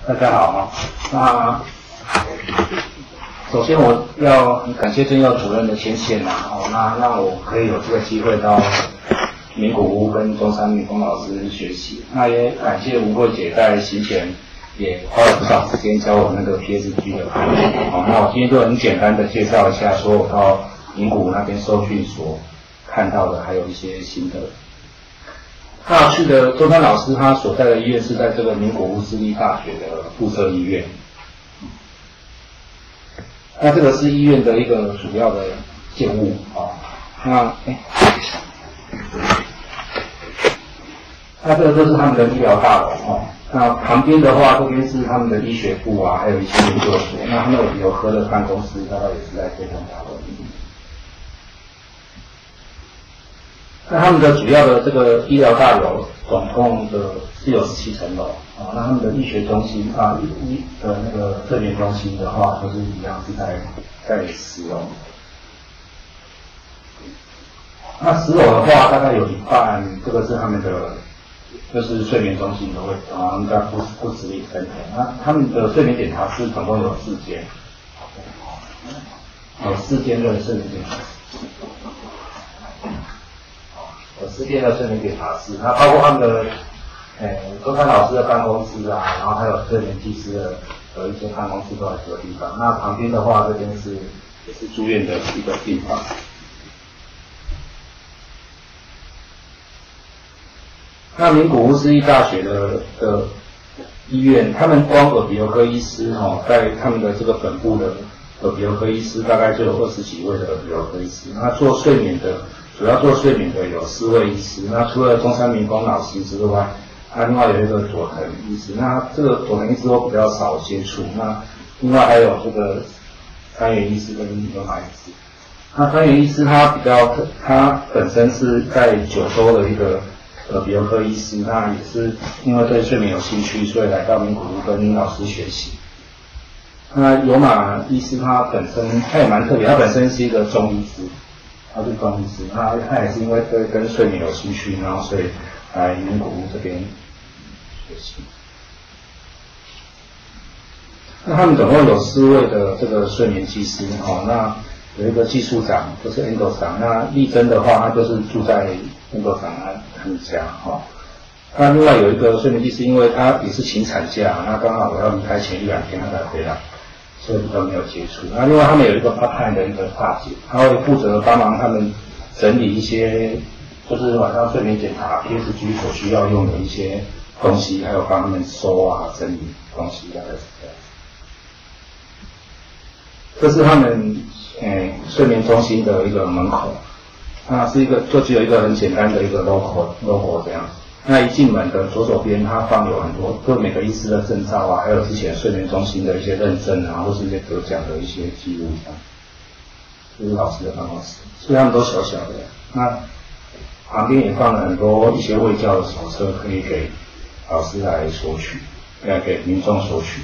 大家好。那首先我要很感谢政药主任的牵线那让我可以有这个机会到名古屋跟中山民工老师学习。那也感谢吴慧姐在行前也花了不少时间教我那个 PSG 的排列。那我今天就很简单的介绍一下，说我到名古屋那边受训所看到的，还有一些心得。那去的周山老师他所在的医院是在这个名古屋私立大学的附设医院。那这个是医院的一个主要的建物那这个就是他们的医疗大楼那旁边的话，这边是他们的医学部还有一些研究所。那他们有科的办公室，大概也是在这栋大楼里面。那他们的主要的这个医疗大楼总共是有17层楼那他们的医学中心的那个睡眠中心的话，都是一样是在10楼。那10楼的话，大概有一半，这个是他们的就是睡眠中心的位置他们在不直立分开。那他们的睡眠检查室总共有4间，有4间的睡眠检查室。4间的睡眠检查室，那包括他们的周山老师的办公室然后还有睡眠技师的一些办公室都在这个地方。那旁边的话，这边也是住院的一个病房。那名古屋私立大学的医院，他们光耳鼻喉科医师在他们的这个本部的耳鼻喉科医师大概就有20几位的耳鼻喉科医师。那主要做睡眠的有4位医师。那除了中山民工老师之外，另外有一个佐藤医师。那这个佐藤医师我比较少接触。那另外还有这个三原医师跟牛马医师。那三原医师他本身是在九州的一个耳鼻喉科医师，那也是因为对睡眠有兴趣，所以来到名古屋跟老师学习。那牛马医师他也蛮特别，他本身是一个中医师。他是中医师，他也是因为跟睡眠有兴趣，然后所以来名古屋这边学习。那他们总共有4位的这个睡眠技师那有一个技术长，就是 Endo 长。那丽珍的话，他就是住在 Endo 长他们家那另外有一个睡眠技师，因为他也是请产假，那刚好我要离开前1-2天他才回来。所以比较没有接触。那另外他们有一个 part-time 的一个大姐，她会负责帮忙他们整理一些，就是晚上睡眠检查 PSG 所需要用的一些东西，还有帮他们收整理东西，大概是这样。这是他们睡眠中心的一个门口，那是就只有一个很简单的一个 logo 这样。那一进门的左手边，它放有很多，就每个医师的证照还有之前睡眠中心的一些认证或是一些得奖的一些记录这样。这是老师的办公室，所以他们都小小的。那旁边也放了很多一些卫教的手册，可以给老师来索取，给民众索取。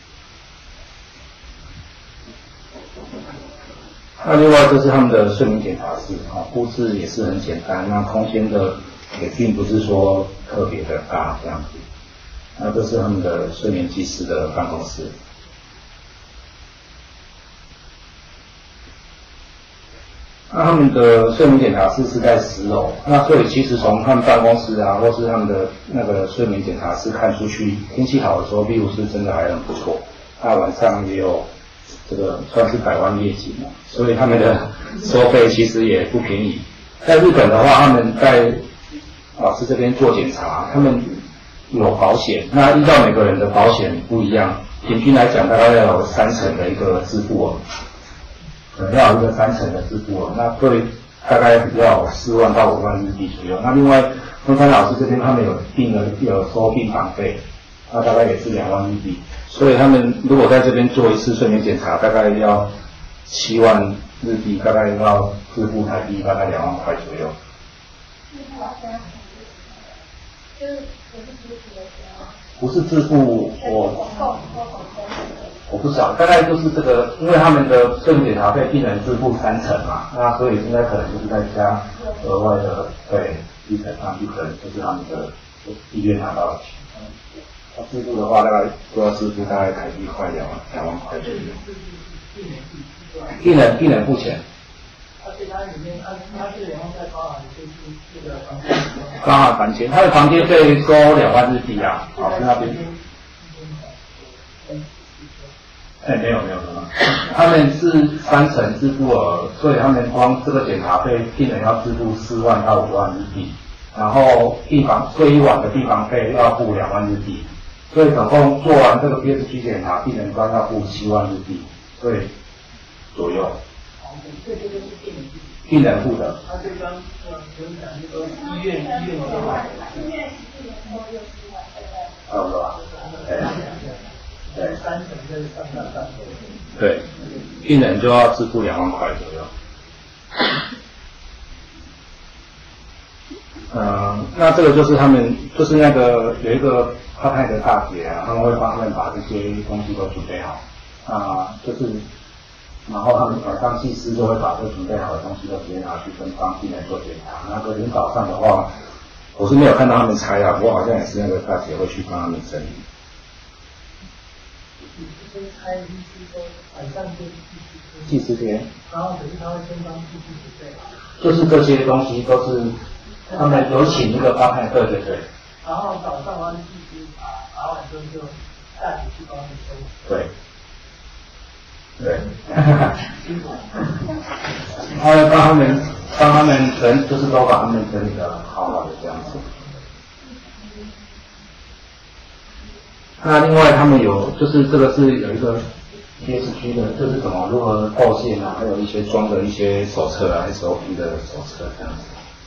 那另外这是他们的睡眠检查室布置也是很简单，那空间的也并不是说特别的大这样子。那这是他们的睡眠技师的办公室。那他们的睡眠检查室是在10楼，那所以其实从他们办公室或是他们的那个睡眠检查室看出去，天气好的时候view是真的还很不错。那晚上也有这个算是百万夜景所以他们的收费其实也不便宜。在日本的话，他们在老师这边做检查，他们有保险，那依照每个人的保险不一样，平均来讲大概要有3成的一个自付额，可能要有一个3成的自付额，那对大概要4万到5万日币左右。那另外中山老师这边他们有收病房费，那大概也是2万日币，所以他们如果在这边做一次睡眠检查，大概要7万日币，大概要自付台币大概2万块左右。不是自付，我不晓得，大概就是这个，因为他们的睡眠检查费病人自付3成嘛，那所以应该可能就是再加额外的1成上去，可能就是他们的医院拿到的钱。 自付的话，大概都要支付大概台币快2万块左右。病人付钱。 而且它里面，它这2万块包含就是这个房间， 包含房间，他的房间费收2万日币啊，老师那边。没有，他们是3层自付额，所以他们光这个检查费，病人要支付4万到5万日币，然后睡一晚的地方费要付2万日币，所以总共做完这个 PSG 检查，病人光要付7万日币，所以左右。 这就是病人付的。 他这张有讲那个医院的话， 医院4年后又4万， 差不多吧？ 对，3层就是上。 对，病人就要支付2万块左右。那这个就是他们，就是那个有一个派派的大姐啊，他们会帮他们把这些东西都准备好就是。然后他们晚上技师就会把这准备好的东西都直接拿去跟帮病人做检查。那隔天早上的话，我是没有看到他们拆啊，不过好像也是那个大姐会去帮他们整理。 拆医师说晚上就技师天。 然后可是他会先帮技师准备好。 就是这些东西都是他们有请一个帮派，对。 然后早上完技师拔完之后就大姐去帮他们收。 对。他会帮他们人，就是都把他们整理的好好的这样子。那另外他们有，就是这个是有一个 PSG 的，就是怎么如何构线啊，还有一些装的一些手册啊 ，SOP 的手册这样子。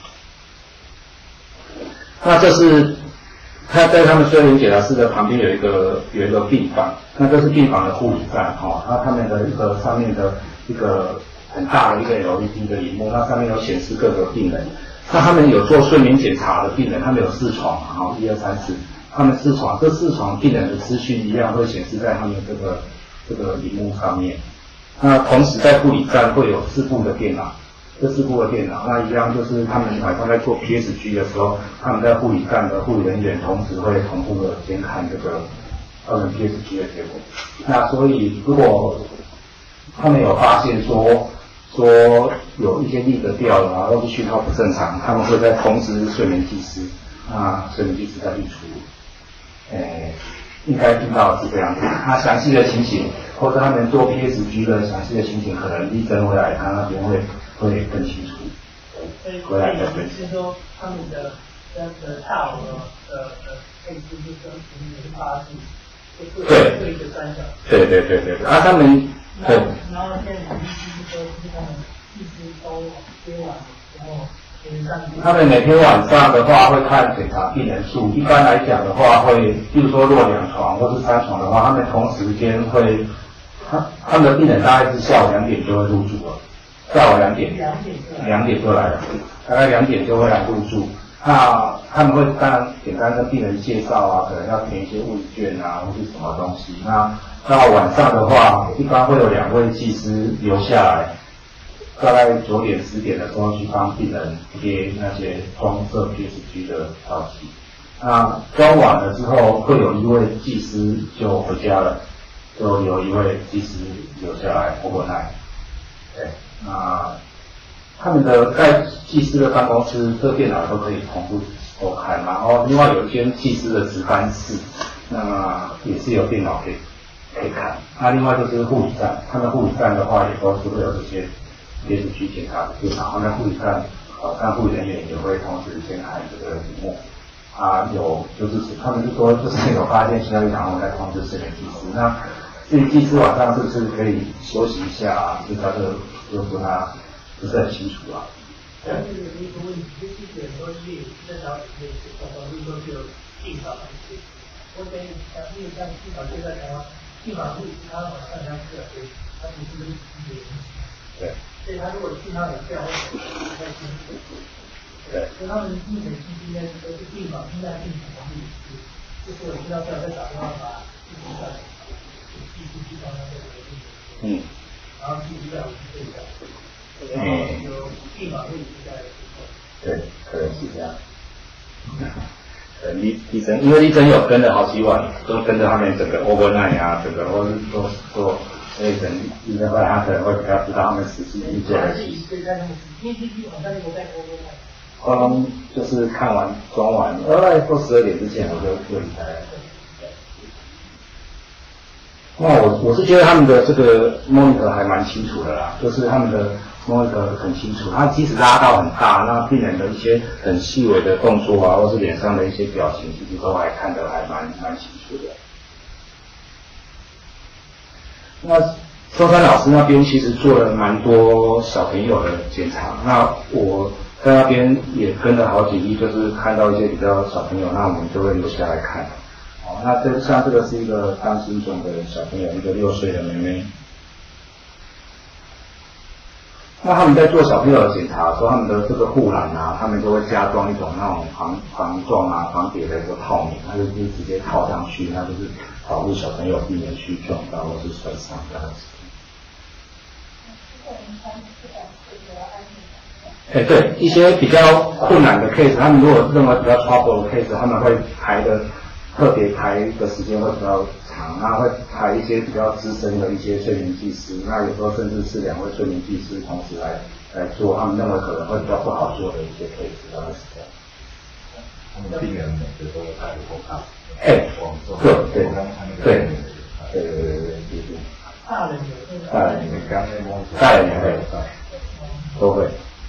那这是他在他们睡眠检查室的旁边有一个病房，那这是病房的护理站那他们的一个上面的一个很大的一个 LED 的荧幕，那上面有显示各个病人。那他们有做睡眠检查的病人，他们有4床1、2、3、4，他们4床，这4床病人的资讯一样会显示在他们这个荧幕上面。那同时在护理站会有4部的电脑。这4部的电脑，那一样就是他们晚上在做 PSG 的时候，他们在护理站的护理人员同时会同步的监看这个他们 PSG 的结果。那所以如果他们有发现说有一些力格掉了或是讯号不正常，他们会再通知睡眠技师，那睡眠技师再去处理。应该听到是这样子。那详细的情形，或者他们做 PSG 的详细的情形，可能医生会来，他那边会更清楚。回来再分析。 是说他们的大楼的配置是跟平时8度，就是对一个3角。 对。他们对。 然后现在医师说是他们一直都接完，然后他们每天晚上的话会看检查病人数，一般来讲的话会，比如说若2床或是3床的话，他们同时间会，他们的病人大概是下午2点就会入住了，下午2点就来了，大概2点就会来入住。那他们会当然简单跟病人介绍啊，可能要填一些问卷啊，或是什么东西。那到晚上的话，一般会有2位技师留下来。大概9点10点的时候去帮病人贴那些装设 PSG 的标记。那装完了之后，会有一位技师就回家了，就有一位技师留下来overnight。对，那他们的在技师的办公室，这电脑都可以同步收看，然后另外有一间技师的值班室，那也是有电脑可以看。那另外就是护理站，他们护理站的话也都是会有这些PSG检查的电脑，那护理站看护人员也会同时监看这个荧幕。有就是他们是说就是有发现需要然后再通知睡眠技师。那至于技师晚上是不是可以休息一下就他就说他不是很清楚啊。 对。但是有一个问题，就是有时候是在找有时候是有病房的事。我跟你讲，因为像病房就在台湾，病房护士他晚上要4点，他不是对。 所以他如果讯号有掉，会不太清楚。 对。 所以他们目前应该都是病房现在病房的护士，就是我听到再打电话把护士上继续帮他做决定。然后继续在我们这边。然后有病房护士在。 对，可能是这样。 医生，因为医生有跟了好几晚，都跟着他们整个 overnight 啊，整个或是做，所以等医生后来他可能会比较知道他们实际去做的事情。就是看完装完，大概过12点之前我就离开了。那我是觉得他们的这个 monitor 还蛮清楚的啦，就是他们的 monitor 很清楚，他即使拉到很大，那病人的一些很细微的动作啊，或是脸上的一些表情，其实都还看得还蛮清楚的。那中山老师那边其实做了蛮多小朋友的检查，那我在那边也跟了好几例，就是看到一些比较小朋友，那我们就会留下来看。那像这个是一个当心种的小朋友，一个6岁的妹妹。那他们在做小朋友的检查的时候，他们的这个护栏啊，他们就会加装一种那种防撞啊、防跌的一个套棉，它就是直接套上去，那就是保护小朋友避免去撞到或是摔伤这样子。对，一些比较困难的 case， 他们如果认为比较 trouble 的 case， 他们会特别排的时间会比较长，那会排一些比较资深的一些睡眠技师，那有时候甚至是2位睡眠技师同时来做，他们认为可能会比较不好做的一些 case， 大概是这样。 他们病人每个都有戴口罩。 对。大人也会，都会。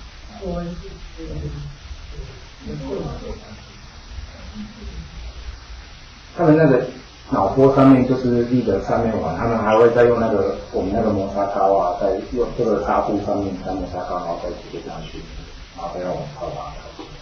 他们那个脑波上面就是立的上面玩，他们还会再用我们那个磨砂膏啊，再用这个纱布上面再磨砂膏，然后再贴上去，然后再让我们泡吧。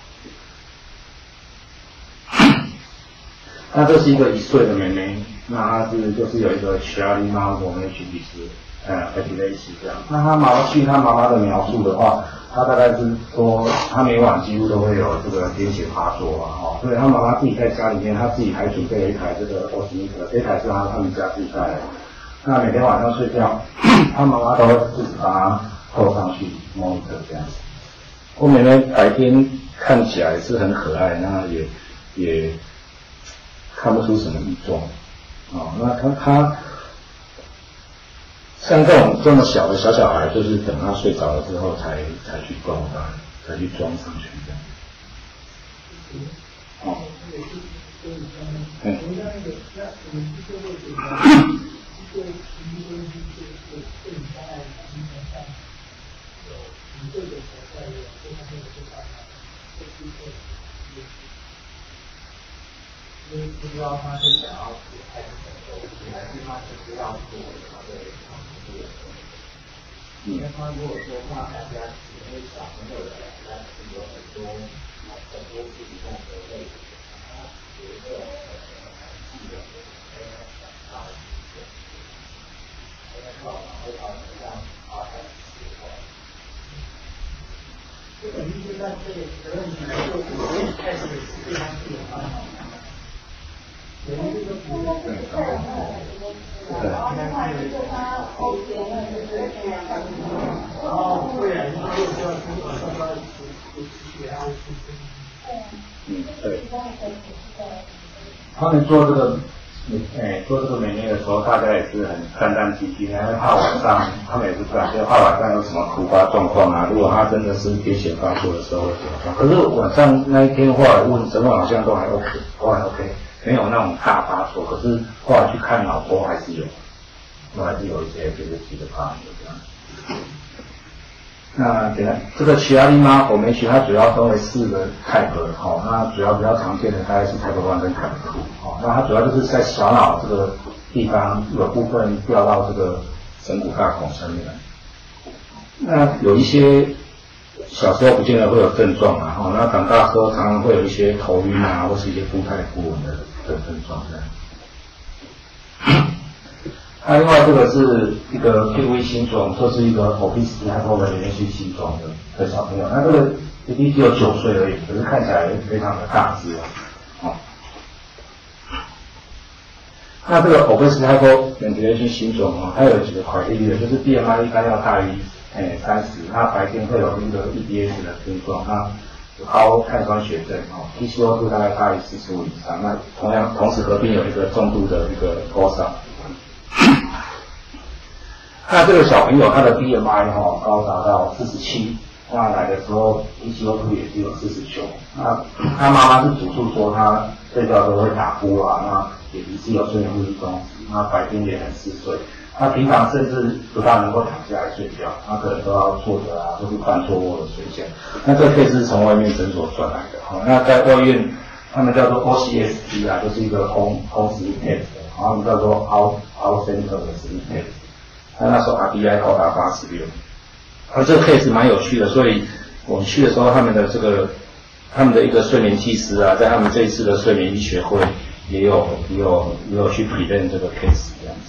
那这是一个1岁的妹妹，那她就是有一个Charlie malformation epilepsy 这样。那据她妈妈的描述的话，她大概是说她每晚几乎都会有这个癫痫发作啊，所以她妈妈自己在家里面，她自己还准备了一台这个 oximeter， 这台是他们家自己带来的。那每天晚上睡觉，她妈妈都会自己把它扣上去 monitor 这样子。我妹妹白天看起来是很可爱，那也看不出什么异状，那他像这么小的小孩，就是等他睡着了之后才去装上去这样。 不知道他是想要做还是怎么做，还是他只是要做他的尝试。因为他如果说大家因为小朋友的来是有很多不同的类型，他有一个记得想到的一个，因为老师会考虑让他开始学会。这个医生在这个责任里面就开始是非常自由的。 对。他们做这个美内的时候，大家也是很战战兢兢，因为怕晚上，他们也是不敢，怕晚上有什么突发状况啊。如果他真的是癫痫发作的时候会怎么办？可是晚上那一天后来问诊管好像都还 OK， 都还 OK。没有那种大发作，可是后来去看脑波还是有一些就是几个发作这样。那这个Chiari malformation它主要分为4个 type， 那主要比较常见的大概是 type 1跟 type 2，那它主要就是在小脑这个地方有部分掉到这个枕骨大孔上面来。那有一些小时候不见得会有症状啊，那长大之后常常会有一些头晕啊，或是一些步态不稳的症状这样。那另外这个是一个 PV 新种，这是一个 obesity hypoventilation 新种的小朋友，那这个弟弟只有9岁而已，可是看起来非常的大只哦。那这个 obesity hypoventilation 新种它有几个criteria，就是 BMI 一般要大于30，那白天会有一个 EDS 的症状，那高碳酸血症PCO2大概大于45以上，那同时合并有一个重度的一个脱伤。那这个小朋友他的 BMI 高达到47，那来的时候 PCO2 也只有49。那他妈妈是主诉说他睡觉都会打呼啊，那也疑似有睡眠呼吸中止，那白天也很嗜睡。他平常甚至不大能够躺下来睡觉，他可能都要坐着啊，或是半坐卧的睡觉。那这个 case 是从外面诊所转来的，那在外院他们叫做 OCST 啊，就是一个 home sleep test， 然后叫做 out center 的 sleep test。那时候 RDI 高达86，这个 case 蛮有趣的，所以我们去的时候，他们的一个睡眠技师啊，在他们这一次的睡眠医学会也有去 present 这个 case 这样子。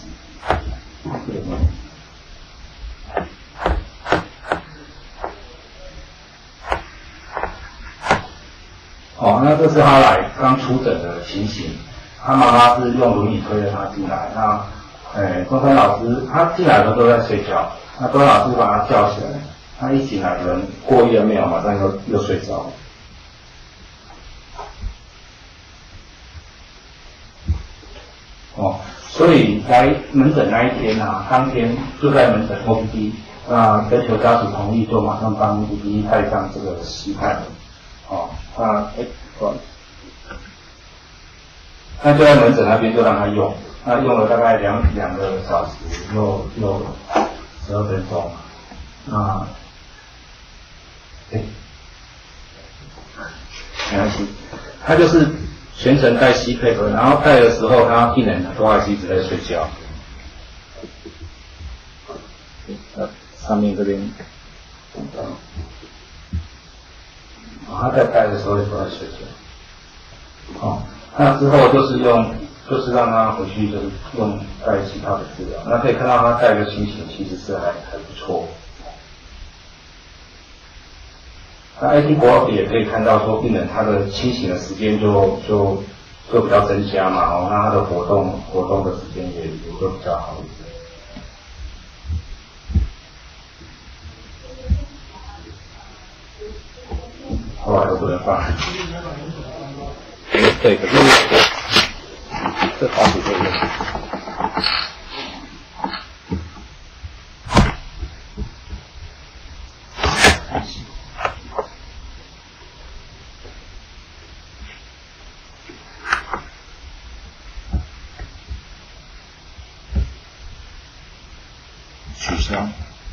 那这是他来刚出诊的情形。他妈妈是用轮椅推着他进来。那，中山老师他进来的时候都在睡觉。那中山老师把他叫起来，他一醒来可能过1秒，马上又睡着了。所以来门诊那一天啊，当天就在门诊 OPD， 那征求家属同意，就马上帮 OPD 带上这个CPAP。那就在门诊那边就让他用，那用了大概2个小时，又12分钟。没关系，他就是全程戴 CPAP， 然后戴的时候，他病人都还是一直在睡觉。上面这边，他在戴的时候也都在睡觉。那之后就是让他回去就是用戴其他的治疗。那可以看到他戴的情形其实是还不错。那 AT 国奥也可以看到说，病人他的清醒的时间就比较增加嘛，那他的活动的时间也会比较好一点。后来都不能放。对，可是这好几个月。取消。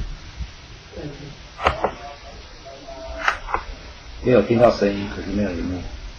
也有听到声音，可是没有荧幕。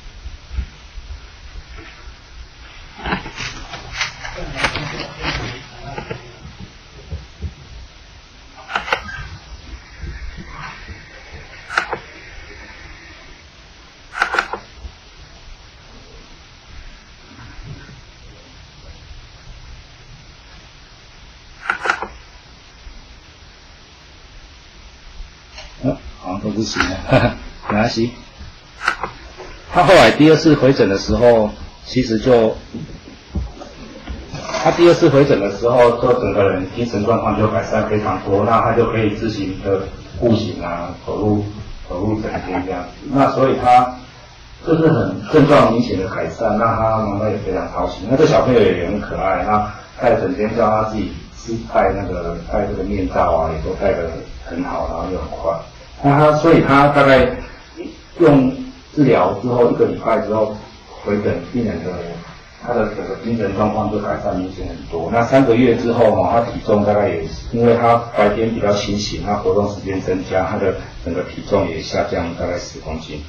好像都不行了，没关系。他后来第二次回诊的时候，其实他第二次回诊的时候，就整个人精神状况就改善非常多，那他就可以自行的步行啊，走路整天这样子。那所以他就是很症状明显的改善，那他妈妈也非常高兴。那这小朋友也很可爱，那他也整天叫他自己是戴这个面罩啊，也都戴得很好，然后又很快。所以他大概用治疗之后1个礼拜之后回诊，病人他的整个精神状况就改善明显很多。那3个月之后他体重大概也因为他白天比较清醒，他活动时间增加，他的整个体重也下降大概10公斤。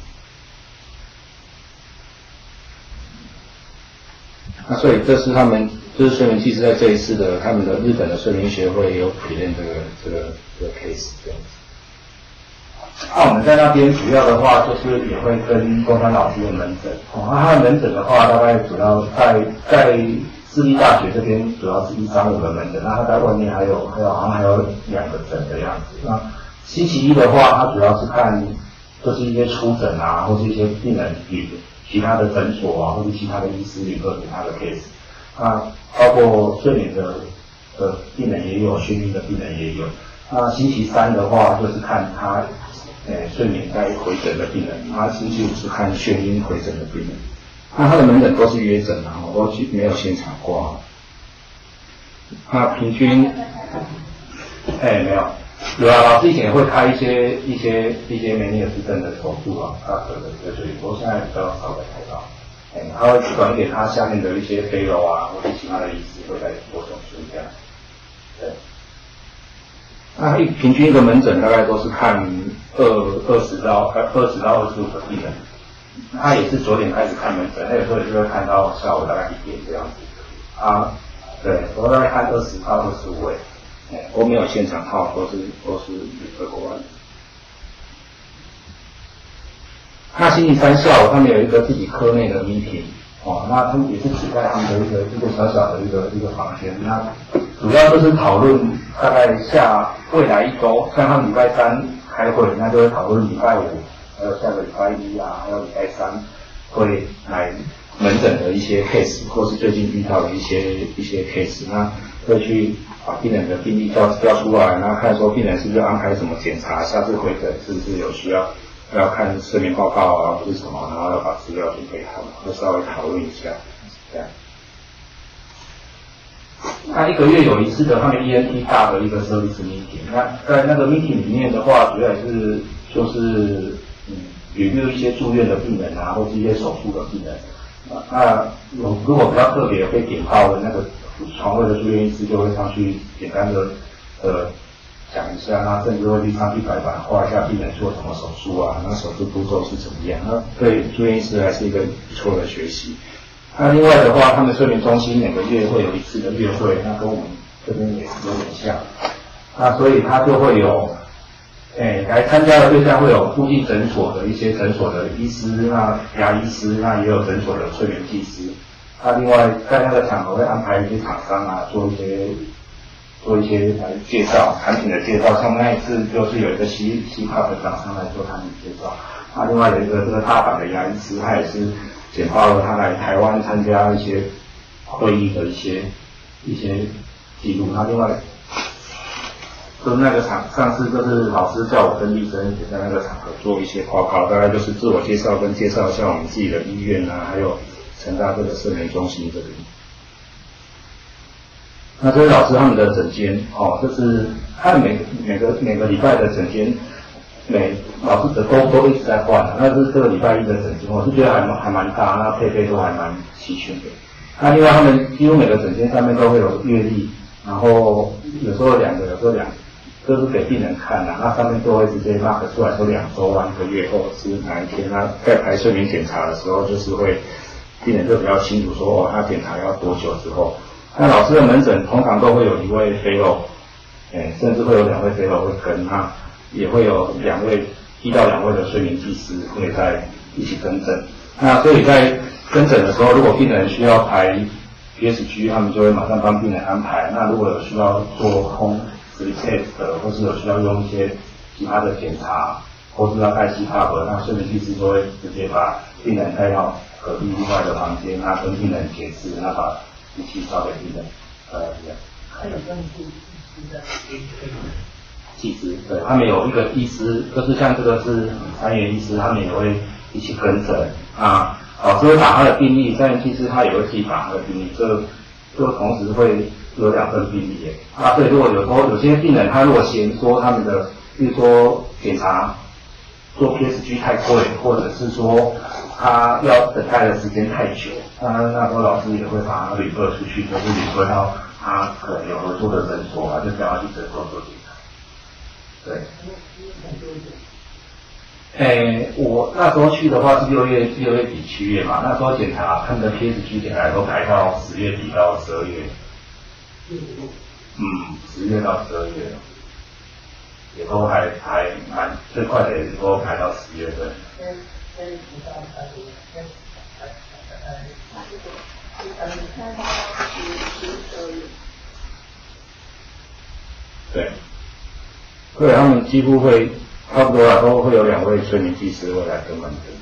那所以这是就是睡眠技师在这一次的他们的日本的睡眠学会也有体验这个 case 这样子。那我们在那边主要的话就是也会跟中山老师的门诊，他的门诊的话大概主要在私立大学这边主要是135的门诊，那他在外面好像还有2个诊的样子。那星期一的话，他主要是看就是一些初诊啊，或是一些病人其他的诊所啊，或是其他的医师旅客给他的 case。那包括睡眠的病人也有，眩晕的病人也有。那星期三的话，就是看他睡眠在回诊的病人，他星期五是看眩晕回诊的病人，那他的门诊都是约诊啊，都没有现场挂。那平均，没有，有啊，老师以前会开一些梅尼尔氏症的手术啊，他可能对，不过现在比较少在开刀。他会只管一点他下面的一些肥肉啊，或者其他的医师会在做手术这样。对。那平均一个门诊大概都是看20到25个病人，他也是9点开始看门诊，他有时候也是会看到下午大概1点这样子。啊，对，我大概看20到25位，我没有现场号，都是美国人。那星期三下午他们有一个自己科内的 meeting， 那他们也是只在他们的一个小小的一个房间，那主要就是讨论大概未来1周，像他们礼拜3开会，那就会讨论礼拜5，还有下个礼拜1啊，还有礼拜3会来门诊的一些 case， 或是最近遇到的一些 case， 那会去把病人的病历调出来，然后看说病人是不是安排什么检查，下次回诊是不是有需要看睡眠报告啊，或是什么，然后要把资料准备好，就稍微讨论一下，这样。那1个月有一次的他们 ENT 大的一个 service meeting， 那在那个 meeting 里面的话，主要也是就是review一些住院的病人啊，或是一些手术的病人。那如果比较特别被点到的那个床位的住院医师就会上去简单的讲一下，那甚至会上去白板画一下病人做什么手术啊，那手术步骤是怎么样，那对住院医师还是一个不错的学习。那另外的话，他们睡眠中心每个月会有一次的月会，那跟我们这边也是有点像。那所以他就会有，来参加的对象会有附近诊所的一些诊所的医师，那牙医师，那也有诊所的睡眠技师。那另外在那个场合会安排一些厂商啊，做一些来介绍产品的介绍，像那一次就是有一个西帕的厂商来做产品介绍。那另外有一个这个大阪的牙医师，他也是简报了他来台湾参加一些会议的一些记录。那另外就是那个上次就是老师叫我跟医生也在那个场合做一些报告，大概就是自我介绍跟介绍一下我们自己的医院啊，还有成大这个睡眠中心这里。那这是老师他们的诊间就是他每个礼拜的诊间，老师的都一直在换，那是这个礼拜1的诊间，我是觉得还蛮大，那配备都还蛮齐全的。那另外他们几乎每个诊间上面都会有阅历，然后有时候2个，有时候2都是给病人看的，那上面都会直接 mark 出来说2周啊1个月后是哪一天，那在排睡眠检查的时候，就是会病人就比较清楚说他检查要多久之后。那老师的门诊通常都会有1位fellow，甚至会有2位fellow会跟，那也会有1到2位的睡眠技师会在一起跟诊。那所以在跟诊的时候，如果病人需要排 PSG， 他们就会马上帮病人安排。那如果有需要做home test 的，或是有需要用一些其他的检查，或是要带CPAP，那睡眠技师就会直接把病人带到隔壁另外的房间，那跟病人解释，那把仪器交给病人，这样。 还有跟技师，对，他们有一个医师，就是像这个是3元医师，他们也会一起跟诊啊。老师会打他的病历，3元技师他也会自己打他的病历，这同时会有2份病历耶。啊，所以如果有些病人他如果嫌说他们的，比如说检查做 PSG 太贵，或者是说他要等待的时间太久，那时候老师也会把他refer出去，就是refer到他可能有合作的诊所啊，就叫他去诊所做检查。对。我那时候去的话是6月底7月嘛，那时候检查他们的 PSG 检查都排到10月底到12月。10月到12月。也都还蛮最快的，也是都排到10月份。对，所以他们几乎会差不多都会有2位睡眠技师会来跟门诊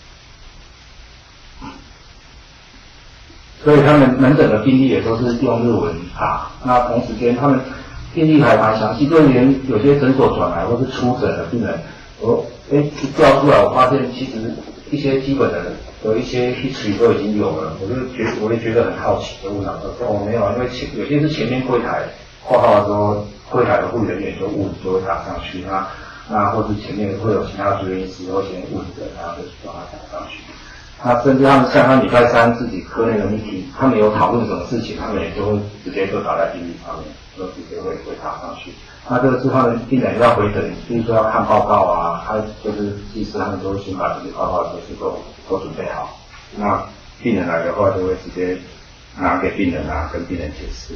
的。所以他们门诊的病历也都是用日文打，那同时间他们病历还蛮详细，就连有些诊所转来或是出诊的病人， 一调出来，我发现其实一些基本的一些 history 都已经有了，我也觉得很好奇，就问老师说没有啊，因为有些是前面柜台挂号的时候，柜台的护理人员就会打上去，那或是前面会有其他住院医师会先问着，然后就把它打上去。那甚至他们像他礼拜三自己科内的 meeting， 他们有讨论什么事情，他们也就会直接就打在病历上面，就直接会打上去。那这个是他们病人要回诊，比如说要看报告啊，他就是技师他们都会先把这些报告都准备好。那病人来的话，就会直接拿给病人啊，跟病人解释。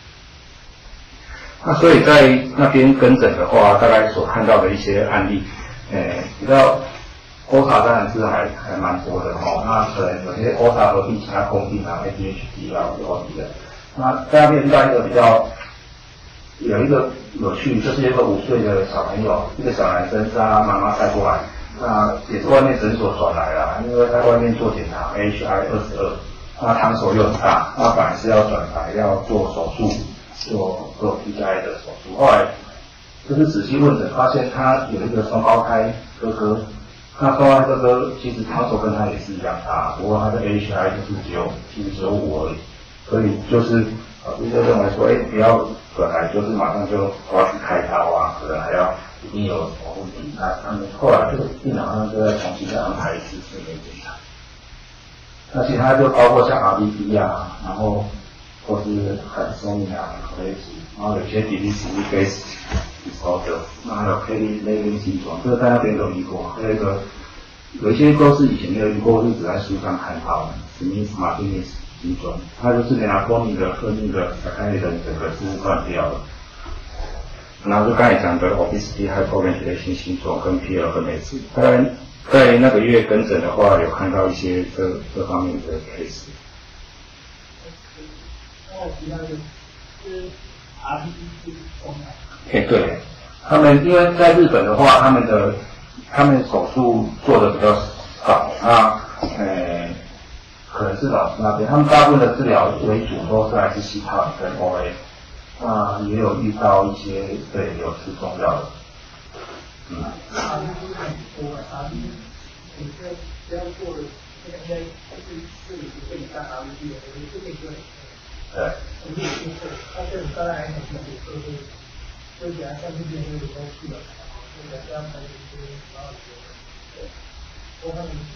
那所以在那边跟诊的话，大概所看到的一些案例，比较OSA当然是还蛮多的哈。那可能有些OSA合并其他共病啊 ，ADHD 啊，或者的。那在那边遇到一个比较有一个有趣，就是一个5岁的小朋友，一个小男生是他妈妈带过来，那也是外面诊所转来啦，因为在外面做检查 AHI 22，那汤手又很大，那本来是要转来要做手术，做 PGI 的手术，后来就是仔细问诊，发现他有一个双胞胎哥哥，那双胞胎哥哥其实汤手跟他也是一样大，不过他的 AHI 就是只有5而已，所以就是医生认为说，不要本来就是马上就要去开刀啊，可能还要一定有什么问题。那他们后来这个病人好像就再重新再安排一次睡眠检查。那其他就包括像 RBD 啊，然后或是很松啊、然后有些比利时 base disorder， 那还有 Kelly-Levin syndrome， 这个在那边都遇过。还有一些都是以前没有遇过，就只在书上看到的 Smith-Martinez syndrome， 它就是melatonin的分泌的开始的整个是断掉了。然后就刚才讲的 obesity hypoventilation syndrome跟 PLMS， 在那个月跟诊的话，有看到一些这方面的 case。 其他的是 RBD 是重要。 对，他们因为在日本的话，他们手术做的比较少，那可能是老师那边，他们大部分的治疗为主都是还是CPAP跟 OA， 那也有遇到一些有吃中药的。 RBD 很多，RBD 你不要做那个 AI， 就是40岁以上 RBD 的，就可以做。 对。 我们也是会，但是当然还很多就给他上这边有东西了，就给他安排一些然后我看你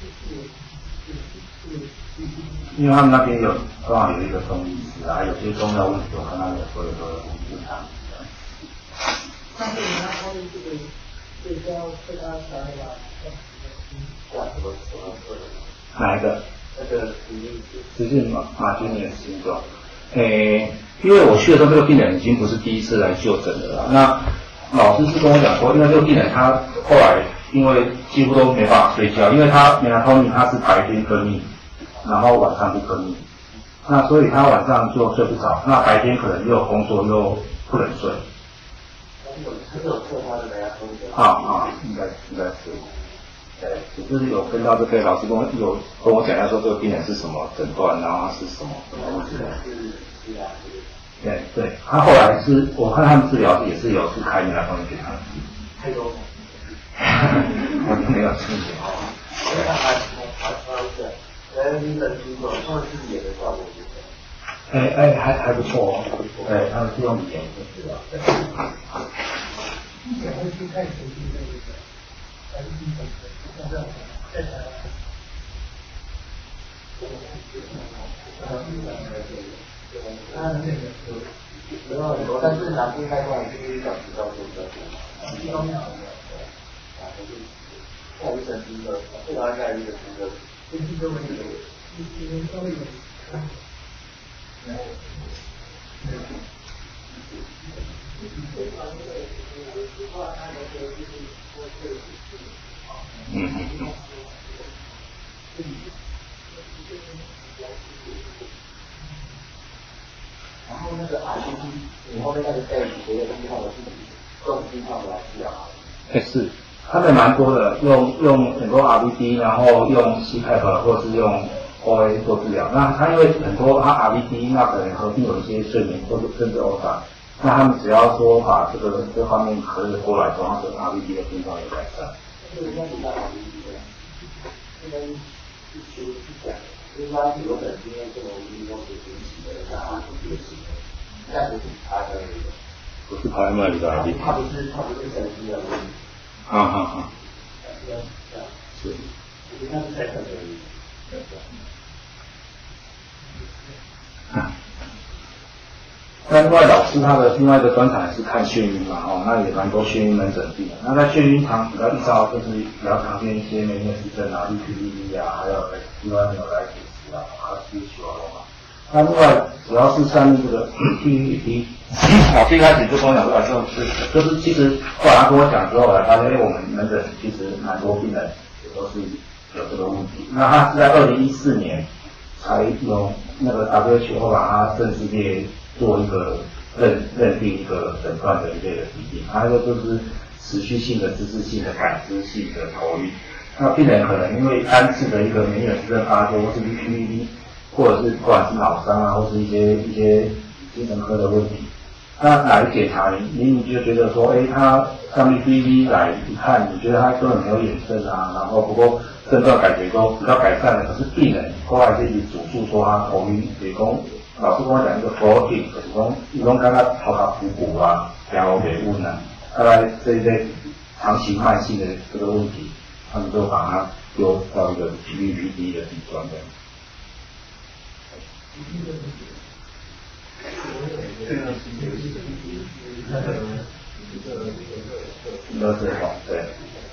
因为他们那边刚好有一个中医师啊，有些中药问题，我看他们所有的问他。 但是你看他们这个是要被他拿来哪一个？那个就是马君年症状。因为我去的时候，这个病人已经不是第一次来就诊了啦。那老师是跟我讲说，因为这个病人他后来因为几乎都没办法睡觉，因为他melatonin他是白天分泌，然后晚上不分泌，那所以他晚上就睡不着，那白天可能又有工作又不能睡。应该是。就是有跟到这个老师跟我讲一下说这个病人是什么诊断，然后他是什么问题。对，他后来是我看他们治疗也是有去开那方面给他。 太多。 我就没有听过。 因为他你的听过，他们自己演的效果如何？ 还不错哦。对，他们是用语言的治疗。 然后去看神经的那个，还是精神的。在台湾， 但是南部那块就是讲比较多的， 一方面， 还有神经的，这个还有一个神经的， 神经的问题，你稍微有， 然后那个 RBD， 你后面那个 A 学的信号的是用信号来治疗。 是，他们蛮多的，用很多 RBD， 然后用 CPAP 或是用 OA 做治疗。那他因为很多他 RBD， 那可能合并有一些睡眠或者甚至 OSA， 那他们只要说把这方面可以过来之后，他的 RBD 的病状有改善。 这个应该没办法理解，应该是说是讲，就是他有可能今天这种运动是引起的，让他有学习的，但不是他的那个， 不是拍卖的啊， 他不是神经的问题。 是， 我觉得他是在可能。 那另外老师他的另外一个专长也是看眩晕嘛，那也蛮多眩晕门诊病的。那在眩晕常比较遇到就是比较常见一些梅尼尔氏症啊、EPDD 啊，还有另外有来解释啊、CSH 啊。那另外主要是上面这个 PED， 老师一开始就跟我讲说，就是其实后来他跟我讲之后，我发现我们门诊其实蛮多病人也都是有这个问题。那他是在2014年才有那个 WHO 把它正式列做一个认定一个诊断的一类的疾病，它一个就是持续性的、姿势性的、感知性的头晕。那病人可能因为单次的一个梅尼尔氏症发作，或是 EPDD， 或者是不管是脑伤啊，或是一些精神科的问题，那来检查你就觉得说，他上 EPDD 来一看，你觉得他根本没有眼症啊，然后不过症状感觉都比较改善了，可是病人后来自己主诉说他头晕，也跟老师跟我讲一个 floating， 就是说一种刚刚头脑浮鼓啊，然后给问啊，大概这一类长期慢性的这个问题，他们就把它丢到一个 PPPD 的地方的。对。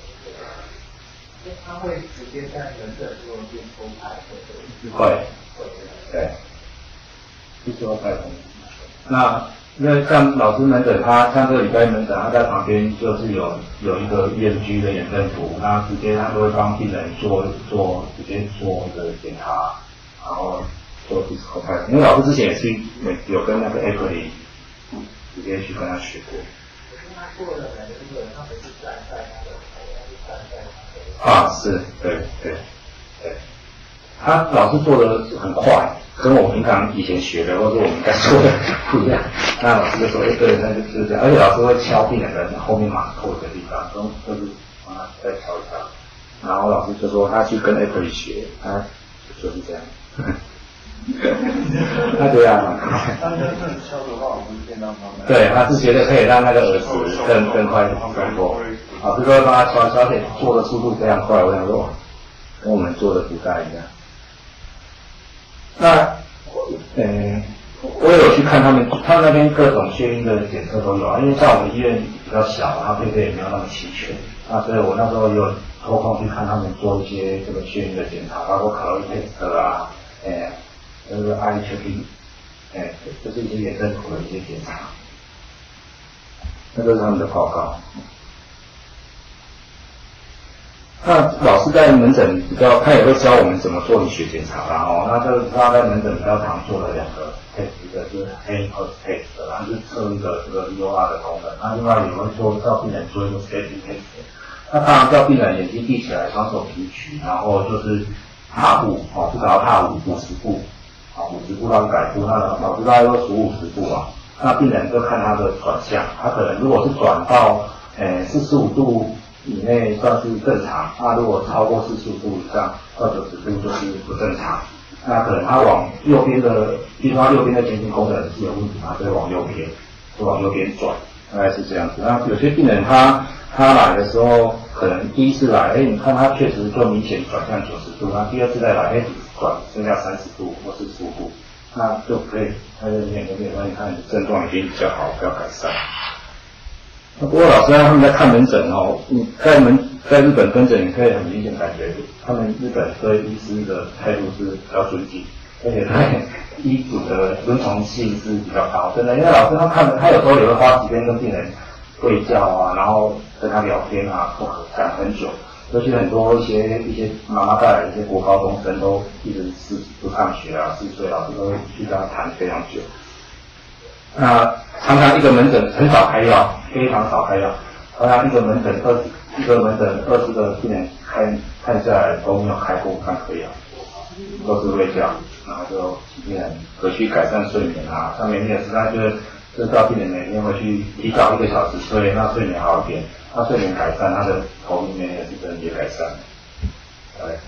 他会直接在门诊做电抽排会，对，去做排风。那因为像老师门诊，他像这个礼拜门诊，他在旁边就是有一个 EMG 的眼振图，那直接他就会帮病人直接做一个检查，然后做 disco 排风。因为老师之前也是有跟那个 Apple 直接去跟他学过。 他做的那个，他每次站在他的是，对，他老师做的很快，跟我平常以前学的或者我们该说的不一样。那老师就说，对，那就是这样，而且老师会敲病人的后面马扣的地方，就是帮他再敲一敲。然后老师就说他去跟 Apple 学，他就是这样。他觉得还蛮快。 他真正敲的话，我们变到他们。 对，他是觉得可以让那个耳石更快更多。老师说帮他敲，而且做的速度非常快，我想说，跟我们做的不太一样。那，我也有去看他们那边各种眩晕的检测都有啊，因为像我们医院比较小，然后配备也没有那么齐全，所以我那时候也有抽空去看他们做一些这个眩晕的检查，包括卡路里test啊，就是 eye checking， 就是一些眼振图的一些检查，那都是他们的报告。那老师在门诊比较，他也会教我们怎么做理学检查啦那这是他在门诊比较常做的两个 test， 一个是 Hancock test， 然后是测一个这个 EOR 的功能，那另外也会做叫病人做一个 sketching test。那当然叫病人眼睛闭起来，双手平举，然后就是踏步至少要踏50步，50步到100步，那老师大概都数50步啊。那病人就看他的转向，他可能如果是转到45度。以内算是正常，那如果超过45度以上到90度就是不正常。那可能他往右边的，比如说他右边的前庭功能是有问题，他就会往右边转，大概是这样子。那有些病人他来的时候，可能第一次来，你看他确实就明显转向90度，那第二次再来，转剩下30度或45度，那就可以，他就眼睛发现他的症状已经比较好，比较改善。不过老师他们在看门诊你在日本跟诊，你可以很明显感觉，他们日本对医师的态度是比较尊敬，而且对医嘱的遵从性是比较高，真的，因为老师他有时候也会花时间跟病人对教啊，然后跟他聊天啊，讲很久，尤其很多一些妈妈带来的一些国高中生都一直是不上学啊，4岁，老师都会去跟他谈非常久。那常常一个门诊很少开药，非常少开药。常常一个门诊20个病人看下来都没有开过半颗药，都是胃教，然后就病人回去改善睡眠啊。像梅尼尔氏他就是就是到病人每天会去提早1个小时睡，那睡眠好一点，那睡眠改善，他的头里面也是真的也改善。对。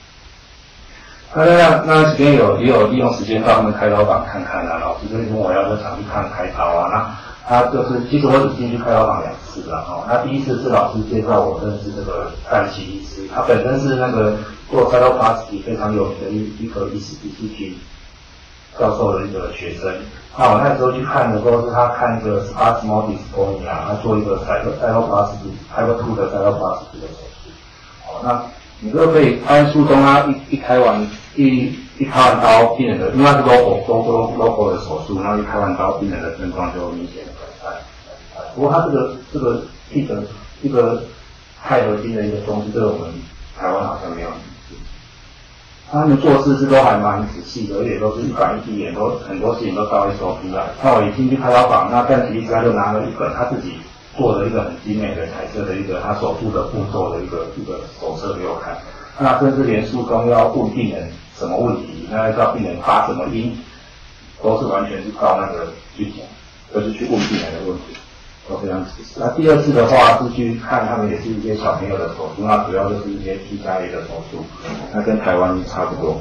那这边也有利用时间到他们开刀房看看啊，老师就问我要不要常去看开刀啊，那他就是其实我只进去开刀房2次了哈。那第一次是老师介绍我认识这个戴奇医师，他本身是那个做cytoplasty非常有名的一个医体教授的一个学生。那我那时候去看的时候是他看一个 spasmodic dystonia， 他做一个 cytoplasty type 2的 cytoplasty 的手术。好，那你就可以发现书中他一开完刀，病人的因为他是 local 的手术，然后一开完刀，病人的症状就明显的改善。不过他这个一个太核心的一个东西，这个我们台湾好像没有。他们做事都还蛮仔细的，而且都是一板一眼，都很多事情都照 SOP 来。那我一进去开刀房，那戴奇医师他就拿了一本他自己做的一个很精美的彩色的一个他手术的步骤的一个手册给我看。那甚至连术中要问病人什么问题，那要叫病人发什么音，都是完全是照那个去讲，就是去问病人的问题，都非常仔细。那第2次的话是去看他们也是一些小朋友的手术，那主要就是一些T+A的手术，那跟台湾差不多。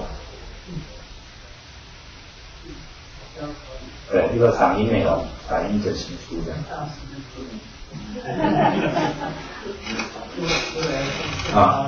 对，一个嗓音美容、嗓音整形术这样。啊。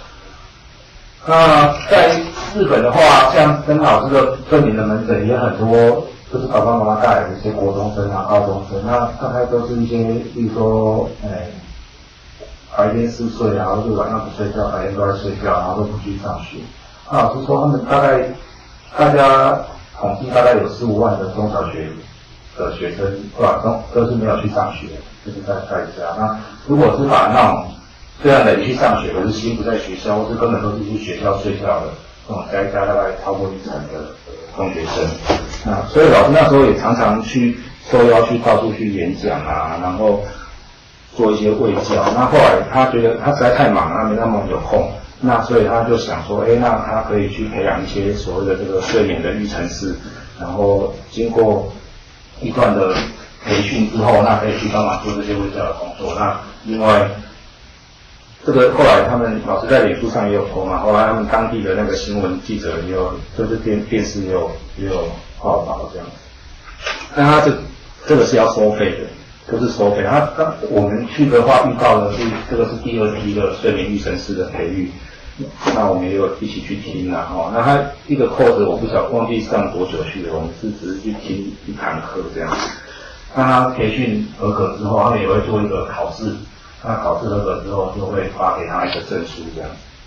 那在日本的话，像曾老师的证明的门诊也很多，就是爸爸妈妈带来的一些国中生啊、高中生，那大概都是一些，比如说，白天嗜睡啊，或者晚上不睡觉，白天都在睡觉，然后都不去上学。那老师说他们大家统计大概有15万的中小学的学生，都是没有去上学，就是在家。那如果是把那种虽然得去上学，可是心不在学校，或是根本都是去学校睡觉的，这种加一加大概超过1成的中学生。那所以老师那时候也常常去受邀去到处去演讲啊，然后做一些卫教。那后来他觉得他实在太忙了，他没那么有空，那所以他就想说，那他可以去培养一些所谓的这个睡眠的育成师，然后经过一段的培训之后，那可以去帮忙做这些卫教的工作。那另外这个后来他们老师在脸书上也有投嘛，后来他们当地的那个新闻记者也有，就是电视也有报道这样子。但他这个是要收费的，就是收费。我们去的话遇到的是这个是第2批的睡眠育成师的培育，那我们也有一起去听啦那他一个课程我不晓得忘记上多久去了，我们只是去听1堂课这样子。那他培训合格之后，他们也会做一个考试。那考试合格之后，就会发给他一个证书，这样，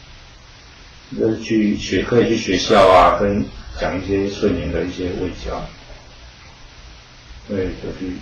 就是可以去学校啊，跟讲一些睡眠的一些卫教，对，就去。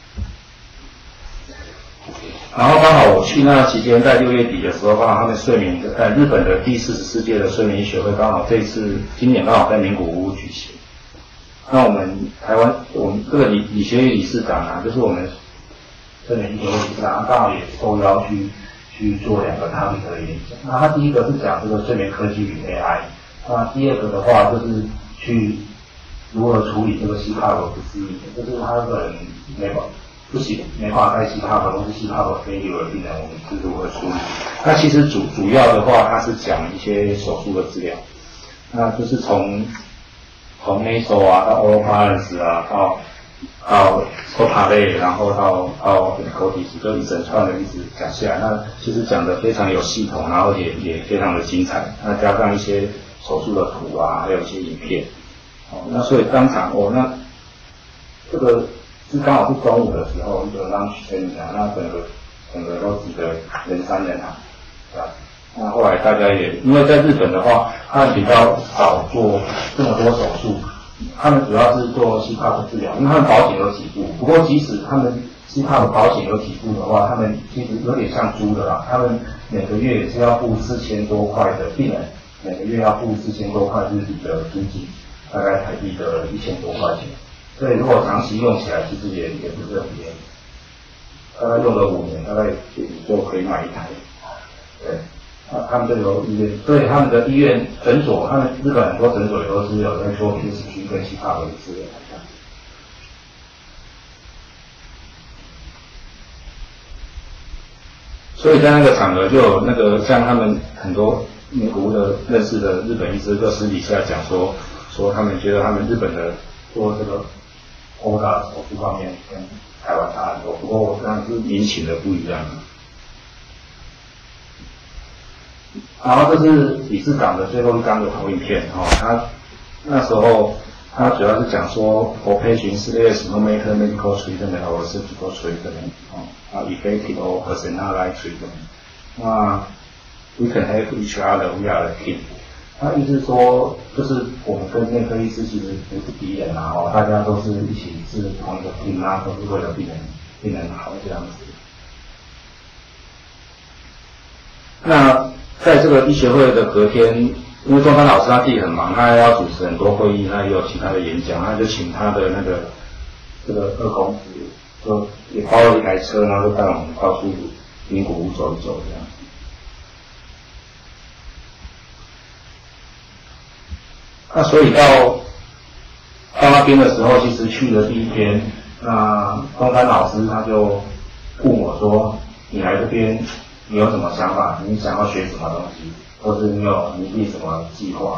然后刚好我去那期间，在6月底的时候，刚好他们睡眠日本的第44届的睡眠医学会，刚好今年刚好在名古屋举行。那我们台湾，我们这个理学院理事长啊，就是我们睡眠医学会理事长，刚好也受邀去做2个topic的演讲。那他第一个是讲这个睡眠科技与 AI， 那第2个的话就是去如何处理这个CPAP不适应，就是他这个人没办法带CPAP或是CPAP failure的病人，我们是如何处理？那其实主要的话，他是讲一些手术的治疗，那就是从 nasal 啊到 oral balance 啊到 SOPA 然后到 Cotis， 就一整串的一直讲下来。那其实讲的非常有系统，然后也非常的精彩。那加上一些手术的图啊，还有一些影片。那所以当场那这个是刚好是中午的时候一个 lunch seminar， 那整个都挤得人山人海，对吧？那后来大家也因为在日本的话，他们比较少做这么多手术，他们主要是做CPAP治疗，因为他们保险有给付。不过即使他们CPAP保险有给付的话，他们其实有点像租的啦，他们每个月也是要付4000多块的病人，每个月要付4000多块日币的租金，大概台币的1000多块钱。所以如果长期用起来，其实也不是很便宜，大概用了5年，大概就可以买一台。对，他们就有医院，所以他们的医院诊所，他们日本很多诊所也都是有在做 PSG 跟CPAP的治疗。 所以在那个场合就有那个像他们很多名古屋的认识的日本医师就私底下讲说他们觉得他们日本的做这个欧大的手术方面跟台湾差很多，不过我这样是民情的不一样。然后这是理事长的最后一张的投影片他那时候他主要是讲说 for patients there is no matter medical treatment or surgical treatment effective or personalized treatment 那 we can help each other we are the team 他意思说就是我们跟内科医师其实不是敌人大家都是一起是同一个 team 都是为了病人好这样子。那在这个医学会的隔天，因为中山老师他自己很忙，他要主持很多会议，那也有其他的演讲，他就请他的这个二公子，就也包了一台车，然后就带我们到处名古屋走一走这样。那所以到那边的时候，其实去的第一天，那中山老师他就问我说：“你来这边？”你有什么想法？你想要学什么东西，或是你有拟定什么计划？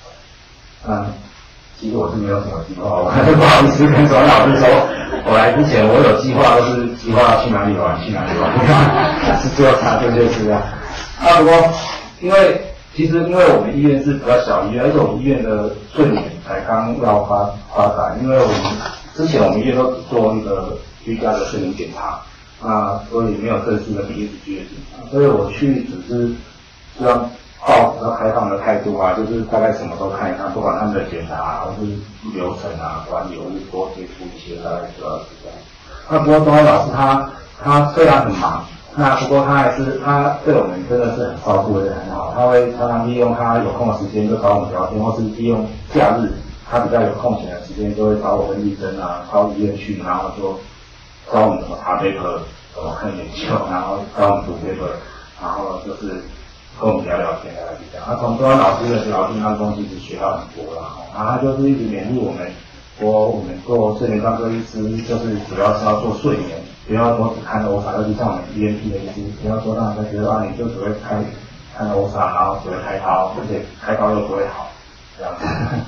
其实我是没有什么计划，我还是不好意思跟左老师说，我来之前我有计划，都是计划要去哪里玩，是只有他这件事啊。不过因为我们医院是比较小医院，而且我们医院的睡眠才刚要发展，因为之前我们医院都只做那个居家的睡眠检查。所以没有正式的PSG的检查，所以我去只是希望抱比较开放的态度就是大概什么都看一看，不管他们的检查或是流程管理，或是多接触一些，大概主要是这样。不过中山老师他虽然很忙，不过他对我们真的是很照顾的很好，他会常常利用他有空的时间就找我们聊天，或是利用假日他比较有空闲的时间就会找我跟医生到医院去，然后就教我们怎么查 paper， 怎么看研究，然后教我们读 paper， 然后就是跟我们聊聊天，大概是这样。从中山老师的聊天当中其实学到很多然后他就是一直勉励我们，说我们做睡眠专科医师就是主要是要做睡眠，不要说只看 OSA， 尤其像我们 ENT 的医师，不要说让人家觉得你就只会看 OSA， 然后只会开刀，而且开刀又不会好，这样子。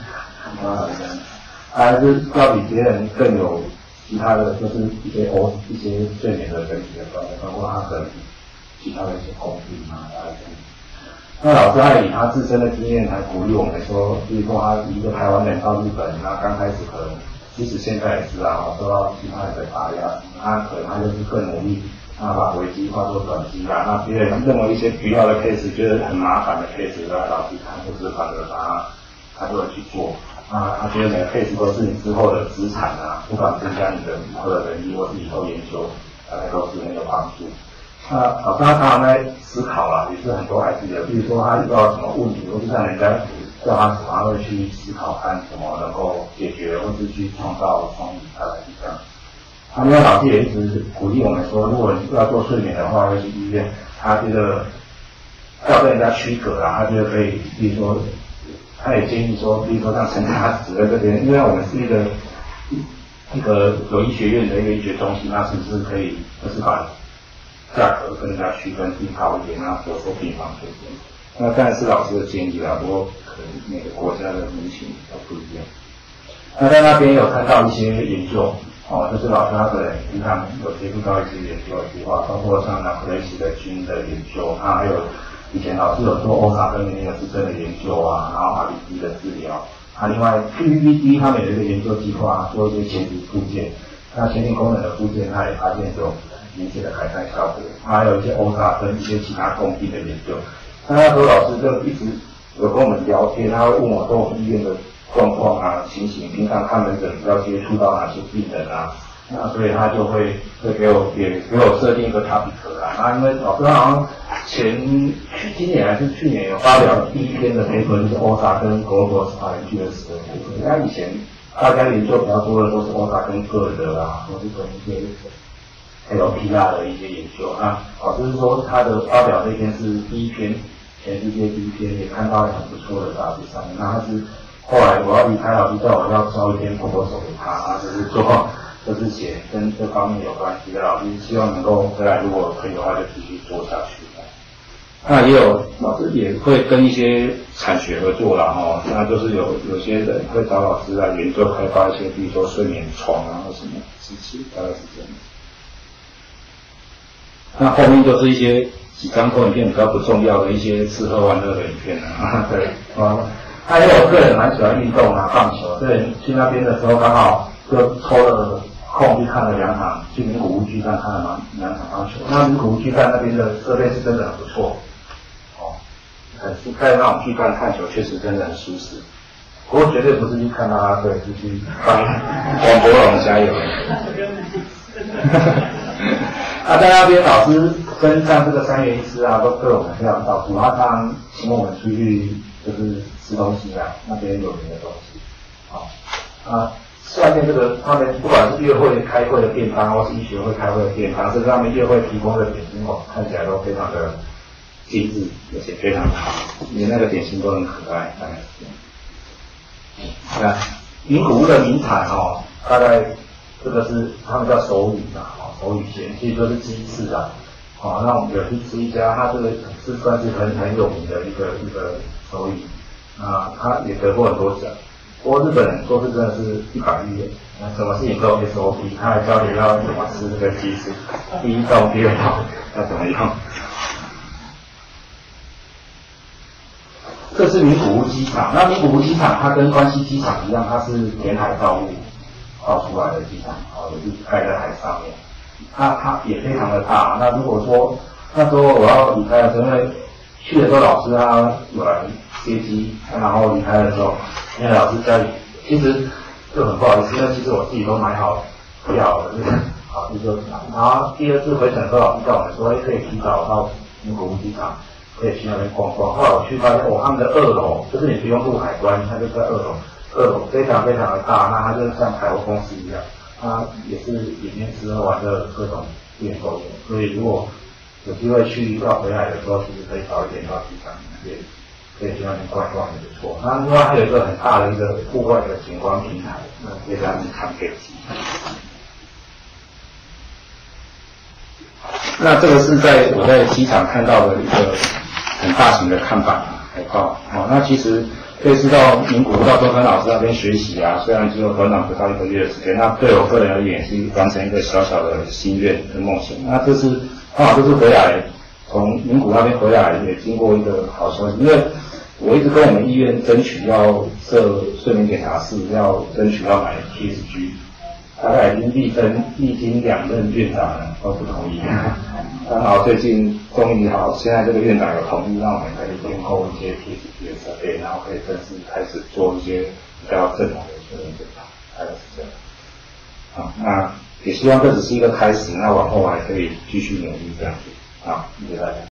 还是要比别人更有其他的就是一些睡眠的整体的观念，包括他的其他的一些工具那老师他以他自身的经验来鼓励我们说，比如说他一个台湾人到日本，那刚开始可能，即使现在也是受到其他人的打压，可能他就是更努力，把危机化作转机那别人认为一些不要的 case， 觉得很麻烦的 case， 老师看或是反而他就会去做。他觉得每个 case 都是你之后的资产不管增加你的以后的能力或是以后研究，大概都是很有帮助。老师他常常在思考也是很多孩子的，比如说他遇到什么问题，或是像人家叫他什么，他会去思考看怎么能够解决，或是去创造创意，大概是这样。因为老师也一直鼓励我们说，如果要做睡眠的话，会去医院，他觉得要跟人家区隔他觉得可以，比如说。他也建议说，比如说像成大指在这边，因为我们是一个有医学院的一个医学中心，那是不是可以就是把价格跟人家区分低高一点，然后多说病房这边。那当然是老师的建议不过可能每个国家的民情都不一样。在那边有看到一些研究，就是老师他可能平常有接触到一些研究的计划，包括像那克雷西的菌的研究，还有。以前老师有做OSA跟免疫之症的研究然后RBD 的治疗另外 PVD 他们有一个研究计划，做一些前庭附件，那前庭功能的附件他也发现有明显的改善效果，还有一些 OSA 跟一些其他共病的研究。那时候老师就一直有跟我们聊天，他会问我说我们医院的状况情形，平常看门诊比较接触到哪些病人那所以他就会给我设定一个 topic 因为老师好像今年还是去年有发表第一篇的 paper， 就是 OSA 跟 global strategy 的 paper。那以前大家研究比较多的都是 OSA 跟个人的或是跟一些 LPR 的一些研究。老师说他的发表这篇是第一篇，全世界第一篇，也看到很不错的杂志上面。那他是后来我要离开，老师叫我要交一篇 proposal 给他，就是就是写跟这方面有关系的老师，希望能够回来，如果可以的话就继续做下去。那也有老师也会跟一些产学合作啦那就是有些人会找老师来研究开发一些，比如说睡眠床啊或什么机器，大概是这样。那后面就是一些几张投影片比较不重要的一些吃喝玩乐的影片对他因为我个人蛮喜欢运动棒球，所以去那边的时候刚好就抽了空去看了2场，去名古屋巨蛋看了2场棒球。那名古屋巨蛋那边的设备是真的很不错，在那种巨蛋看球确实真的很舒适。不过绝对不是去看啦啦队，是去帮王柏荣加油。在那边老师跟像这个3元医师都对我们非常照顾，常常请我们出去就是吃东西那边有名的东西。外面这个他们不管是乐会开会的便当，或是医学会开会的便当，甚至他们乐会提供的点心看起来都非常的精致，而且非常好，连那个点心都很可爱，大概是这样。名古屋的名产大概这个是他们叫手语手语咸，其实就是鸡翅那我们有去吃一家，它这个是算是很有名的一个手语它也得过很多奖。不过日本人做事真的是100亿，什么事情都有 SOP， 他还教你要怎么吃这个鸡翅，第一道、第二道要怎么用。这是名古屋机场，那名古屋机场它跟关西机场一样，它是填海造陆造出来的机场，也是盖在海上面。它也非常的大。那如果说那时候我要离开的时候，因为去的时候老师他有来接机，然后离开的时候，因为老师家里其实就很不好意思，因为其实我自己都买好票了，就是然后第2次回程的时候，老师叫我们说，可以提早到名古屋机场，可以去那边逛逛。后来我去发现，他们的2楼就是你不用入海关，它就在2楼非常非常的大，那它就像百货公司一样，它也是里面吃喝玩乐各种店都有，所以如果有机会去要回来的时候，其实可以早一点到机场，也可以去那边逛逛也不错。那另外还有一个很大的一个户外的景观平台，可以让你看飞机。那这个是我在机场看到的一个很大型的看板海报。那其实这次到名古屋到中山老师那边学习虽然只有短短不到1个月的时间，那对我个人而言是完成一个小小的心愿跟梦想。那这次刚好这次回来，从名古屋那边回来，也经过一个好消息，因为我一直跟我们医院争取要设睡眠检查室，要争取要买 TSG， 大概已经历经2任院长都不同意。刚好最近终于现在这个院长有同意，让我们可以添购一些 TSG 的设备，然后可以正式开始做一些比较正统的睡眠检查，大概是这样。那也希望这只是一个开始，那往后还可以继续努力这样子。谢谢大家。